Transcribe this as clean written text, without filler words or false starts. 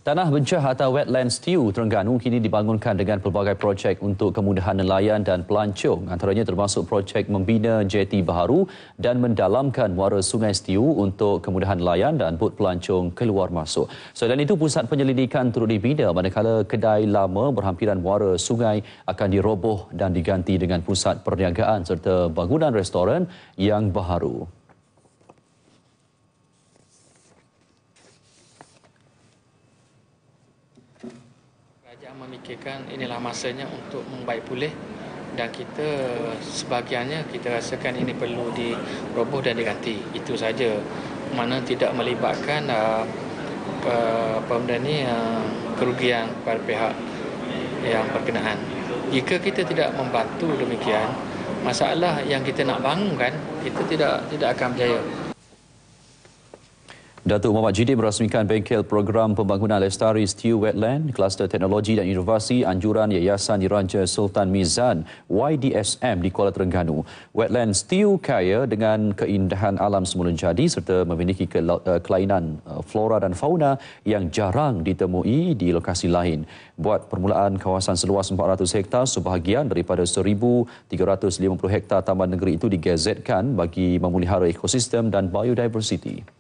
Tanah bencah atau Wetlands Stew Terengganu kini dibangunkan dengan pelbagai projek untuk kemudahan nelayan dan pelancong. Antaranya termasuk projek membina jeti baharu dan mendalamkan muara Sungai Stew untuk kemudahan nelayan dan bot pelancong keluar masuk. Selain itu, pusat penyelidikan turut dibina manakala kedai lama berhampiran muara sungai akan diroboh dan diganti dengan pusat perniagaan serta bangunan restoran yang baharu. Kerajaan memikirkan inilah masanya untuk membaik pulih dan kita sebahagiannya kita rasakan ini perlu diroboh dan diganti. Itu saja, mana tidak melibatkan kerugian kepada pihak yang berkenaan. Jika kita tidak membantu demikian, masalah yang kita nak bangunkan kita tidak akan berjaya. Datuk Muhammad Jidin merasmikan bengkel program pembangunan Lestari Stew Wetland, Kluster Teknologi dan Inovasi Anjuran Yayasan Diraja Sultan Mizan YDSM di Kuala Terengganu. Wetland Stew kaya dengan keindahan alam semula jadi serta memiliki kelainan flora dan fauna yang jarang ditemui di lokasi lain. Buat permulaan kawasan seluas 400 hektar, sebahagian daripada 1,350 hektar taman negeri itu digazetkan bagi memelihara ekosistem dan biodiversiti.